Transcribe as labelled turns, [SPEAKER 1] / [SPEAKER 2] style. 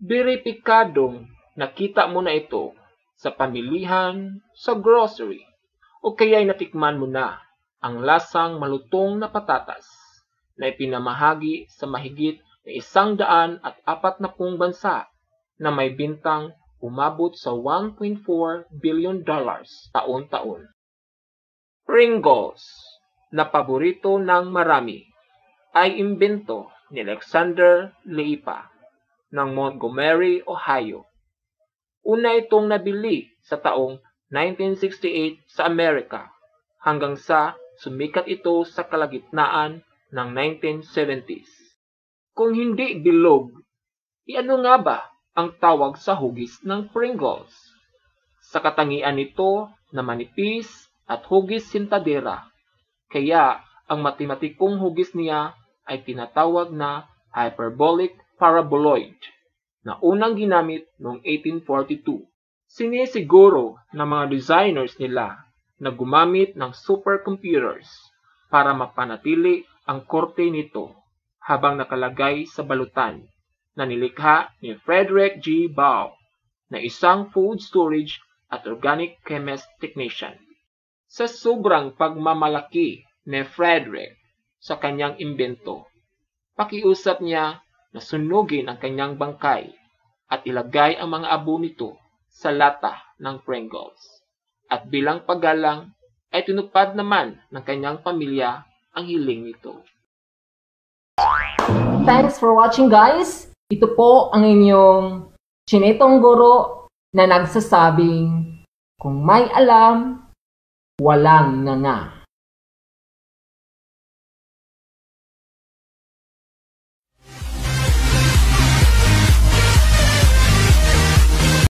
[SPEAKER 1] Beripikadong nakita mo na ito sa pamilihan, sa grocery, o kaya'y natikman mo na ang lasang malutong na patatas na ipinamahagi sa mahigit na 140 bansa na may bintang umabot sa $1.4 billion taon-taon. Pringles, na paborito ng marami, ay imbento ni Alexander Leipa ng Montgomery, Ohio. Una itong nabili sa taong 1968 sa Amerika hanggang sa sumikat ito sa kalagitnaan ng 1970s. Kung hindi bilog, iano nga ba ang tawag sa hugis ng Pringles? Sa katangian nito na manipis at hugis sintadera, kaya ang matematikong hugis niya ay tinatawag na hyperbolic paraboloid na unang ginamit noong 1842. Sinisiguro ng mga designers nila na gumamit ng supercomputers para mapanatili ang korte nito habang nakalagay sa balutan na nilikha ni Frederick G. Bow na isang food storage at organic chemist technician. Sa sobrang pagmamalaki ni Frederick sa kanyang imbento, pakiusap niya na sunugin ang kanyang bangkay at ilagay ang mga abo nito sa lata ng Pringles. At bilang paggalang ay tinupad naman ng kanyang pamilya ang hiling nito.
[SPEAKER 2] Thanks for watching, guys! Ito po ang inyong chinetong guro na nagsasabing kung may alam, walang nga.